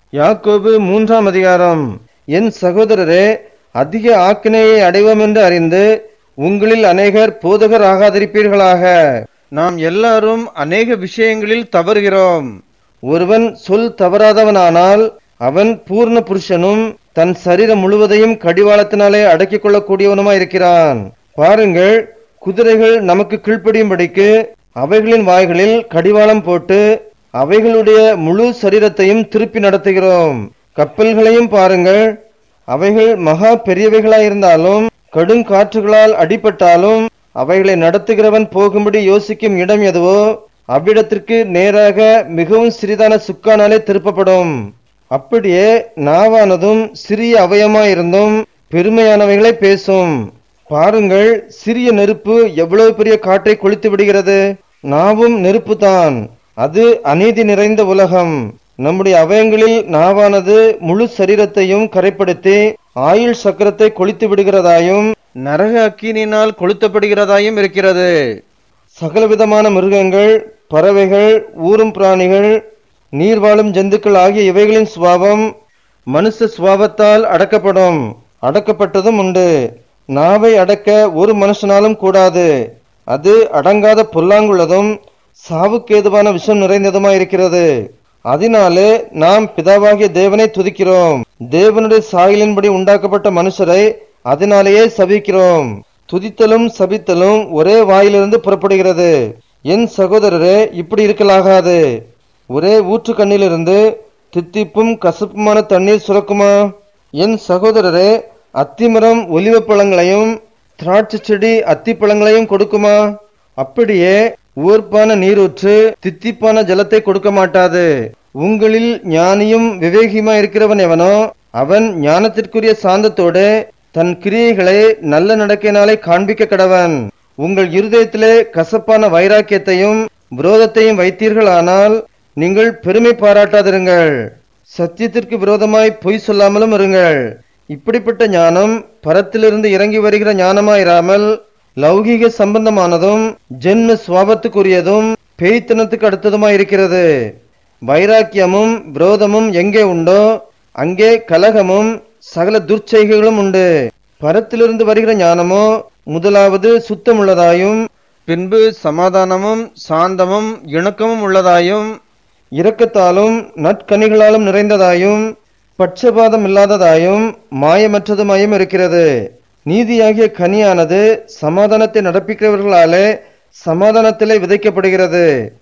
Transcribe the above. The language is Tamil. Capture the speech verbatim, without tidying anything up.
யாக்கோபு மூன்றாம் அதிகாரம். என் சகோதரரே, அதிக ஆக்கினையை அடைவோம் என்று அறிந்து உங்களில் அநேகர் போதகர் ஆகாதிருப்பீர்களாக. நாம் எல்லாரும் அநேக விஷயங்களில் தவறுகிறோம். ஒருவன் சொல் தவறாதவனானால் அவன் பூர்ண புருஷனும் தன் சரீரம் முழுவதையும் கடிவாளத்தினாலே அடக்கிக் கொள்ளக்கூடியவனுமாய் இருக்கிறான். பாருங்கள், குதிரைகள் நமக்கு கீழ்ப்படியும்படிக்கு அவைகளின் வாய்களில் கடிவாளம் போட்டு அவைகளுடைய முழு சரீரத்தையும் திருப்பி நடத்துகிறோம். கப்பல்களையும் பாருங்கள், அவைகள் மகா பெரியவைகளாயிருந்தாலும் கடுங்காற்றுகளால் அடிபட்டாலும் அவைகளை நடத்துகிறவன் போகும்படி யோசிக்கும் இடம் எதுவோ அவ்விடத்திற்கு நேராக மிகவும் சிறிதான சுக்கானாலே திருப்பப்படும். அப்படியே நாவானதும் சிறிய அவயமாயிருந்தும் பெருமையானவைகளை பேசும். பாருங்கள், சிறிய நெருப்பு எவ்வளவு பெரிய காற்றை கொளுத்து விடுகிறது. நாவும் நெருப்பு தான். அது அநீதி நிறைந்த உலகம். நம்முடைய அவயங்களில் நாவானது முழு சரீரத்தையும் கரைப்படுத்தி ஆயுள் சக்கரத்தை கொளுத்து விடுகிறதாயும் நரக அக்கினியினால் கொளுத்தப்படுகிறதாயும் இருக்கிறது. சகலவிதமான மிருகங்கள், பறவைகள், ஊரும் பிராணிகள், நீர் வாழும் ஜந்துக்கள் ஆகிய இவைகளின் சுவாபம் மனுஷ சுவாபத்தால் அடக்கப்படும், அடக்கப்பட்டதும் உண்டு. நாவை அடக்க ஒரு மனுஷனாலும் கூடாது. அது அடங்காத பொல்லாங்குள்ளதும் சாவுக்கேதுவான விஷம் நிறைந்ததுமாயிருக்கிறது. அதனாலே நாம் பிதாவாகிய தேவனை துதிக்கிறோம். தேவனுடைய சாயலின்படி உண்டாக்கப்பட்ட மனுஷரை அதனாலேயே சபிக்கிறோம். துதித்தலும் சபித்தலும் ஒரே வாயிலிருந்து புறப்படுகிறது. என் சகோதரரே, இப்படி இருக்கலாகாது. ஒரே ஊற்று கண்ணிலிருந்து தித்திப்பும் கசப்புமான தண்ணீர் சுரக்குமா? என் சகோதரரே, அத்திமரம் ஒலிவ பழங்களையும் திராட்சை செடி அத்திப்பழங்களையும் கொடுக்குமா? அப்படியே ஊர்ப்பான நீரூற்று தித்திப்பான ஜலத்தை கொடுக்க மாட்டாது. உங்களில் ஞானியும் விவேகியுமா இருக்கிறவன் எவனோ அவன் ஞானத்திற்குரிய சாந்தத்தோடு தன் கிரியைகளை நல்ல நடக்கையினாலே காண்பிக்க கடவன். உங்கள் இருதயத்திலே கசப்பான வைராக்கியத்தையும் விரோதத்தையும் வைத்தீர்களானால் நீங்கள் பெருமை பாராட்டாதிருங்கள். சத்தியத்திற்கு விரோதமாய் பொய் சொல்லாமலும் இருங்கள். இப்படிப்பட்ட ஞானம் பரத்திலிருந்து இறங்கி வருகிற ஞானமாயிராமல் லௌகீக சம்பந்தமானதும் ஜென்ம சுவாபத்துக்குரியதும் பேய்த்தனத்துக்கு அடுத்ததுமாயிருக்கிறது. வைராக்கியமும் விரோதமும் எங்கே உண்டோ அங்கே கலகமும் சகல துர்ச்செய்கைகளும் உண்டு. பரத்திலிருந்து வருகிற ஞானமோ முதலாவது சுத்தமுள்ளதாயும் பின்பு சமாதானமும் சாந்தமும் இணக்கமும் உள்ளதாயும் இரக்கத்தாலும் நற்கனிகளாலும் நிறைந்ததாயும் பட்சபாதம் இல்லாததாயும் மாயமற்றதுமாயும் இருக்கிறது. நீதியாகிய கனியானது சமாதானத்தை நடப்பிக்கிறவர்களாலே சமாதானத்திலே விதைக்கப்படுகிறது.